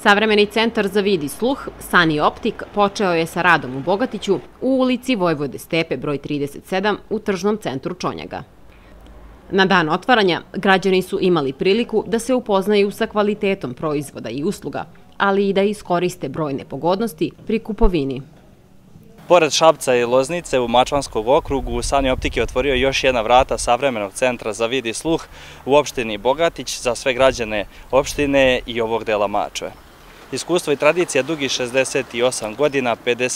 Savremeni centar za vid i sluh, Sani Optik, počeo je sa radom u Bogatiću u ulici Vojvode Stepe broj 37 u tržnom centru Čonjaga. Na dan otvaranja građani su imali priliku da se upoznaju sa kvalitetom proizvoda i usluga, ali i da iskoriste brojne pogodnosti pri kupovini. Pored Šapca i Loznice u Mačvanskom okrugu, Sani Optik je otvorio još jedna vrata savremenog centra za vid i sluh u opštini Bogatić za sve građane opštine i ovog dela Mačve. Iskustvo i tradicija dugi 68 godina,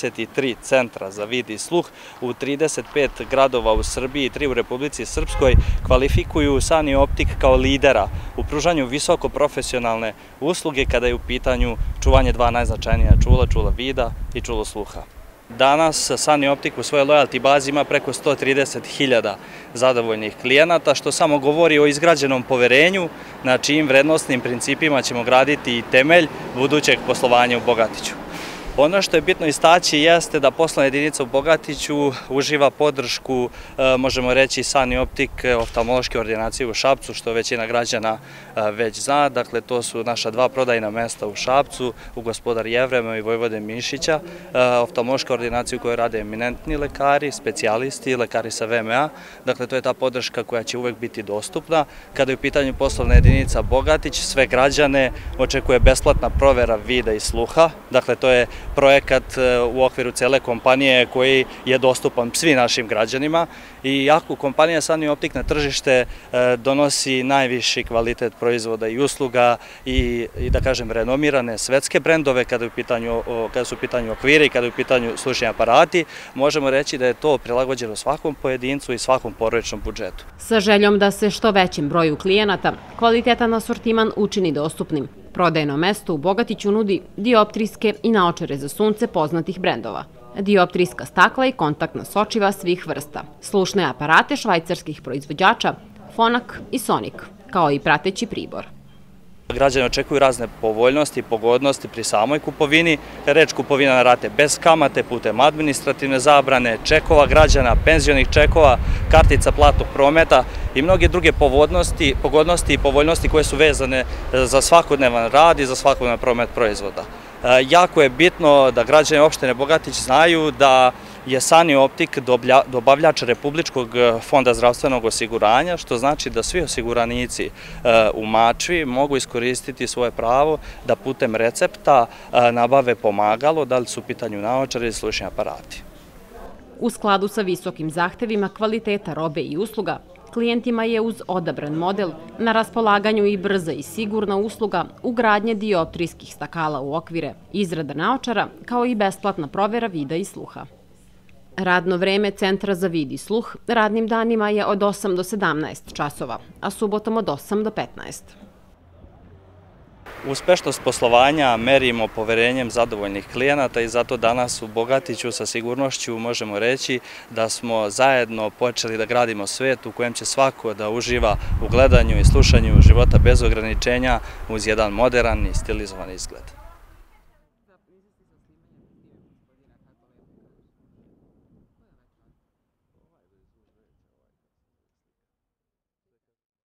53 centra za vid i sluh u 35 gradova u Srbiji i 3 u Republici Srpskoj kvalifikuju Sani Optik kao lidera u pružanju visoko profesionalne usluge kada je u pitanju čuvanje dva najznačajnija čula, čula vida i čulo sluha. Danas Sani Optik u svojoj lojalty bazi ima preko 130.000 zadovoljnih klijenata, što samo govori o izgrađenom poverenju na čijim vrednostnim principima ćemo graditi i temelj budućeg poslovanja u Bogatiću. Ono što je bitno istaći jeste da poslovna jedinica u Bogatiću uživa podršku, možemo reći, Sani Optik oftalmološke ordinacije u Šapcu, što većina građana već zna. Dakle, to su naša dva prodajna mesta u Šapcu, u Gospodar Jevrema i Vojvode Mišića, oftalmološka ordinacija u kojoj rade eminentni lekari, specijalisti, lekari sa VMA. Dakle, to je ta podrška koja će uvek biti dostupna. Kada je u pitanju poslovna jedinica Bogatić, sve građane očekuje besplatna provera vida i sluha. Dakle, to je projekat u okviru cele kompanije koji je dostupan svim našim građanima i iako kompanija Sani Optik na tržište donosi najviši kvalitet proizvoda i usluga i da kažem renomirane svetske brendove kada su u pitanju okviri i kada je u pitanju slušni aparati, možemo reći da je to prilagođeno svakom pojedincu i svakom porodičnom budžetu. Sa željom da se što većem broju klijenata kvalitetan asortiman učini dostupnim, prodajno mesto u Bogatiću nudi dioptrijske i naočare za sunce poznatih brendova, dioptrijska stakla i kontaktna sočiva svih vrsta, slušne aparate švajcarskih proizvođača Fonak i Sonik, kao i prateći pribor. Građani očekuju razne povoljnosti i pogodnosti pri samoj kupovini, reč kupovina na rate bez kamate, putem administrativne zabrane, čekova građana, penzionih čekova, kartica platnog prometa i mnoge druge pogodnosti i povoljnosti koje su vezane za svakodnevan rad i za svakodnevan promet proizvoda. Jako je bitno da građani opštine Bogatić znaju da je Sani Optik dobavljač Republičkog fonda zdravstvenog osiguranja, što znači da svi osiguranici u Mačvi mogu iskoristiti svoje pravo da putem recepta nabave pomagalo, da li su u pitanju naočare ili slušni aparati. U skladu sa visokim zahtevima kvaliteta robe i usluga, klijentima je uz odabran model na raspolaganju i brza i sigurna usluga ugradnje dioptrijskih stakala u okvire, izrada naočara, kao i besplatna provera vida i sluha. Radno vreme Centra za vid i sluh radnim danima je od 8 do 17 časova, a subotom od 8 do 15. Uspešnost poslovanja merimo poverenjem zadovoljnih klijenata i zato danas u Bogatiću sa sigurnošću možemo reći da smo zajedno počeli da gradimo svet u kojem će svako da uživa u gledanju i slušanju života bez ograničenja uz jedan moderan i stilizovan izgled.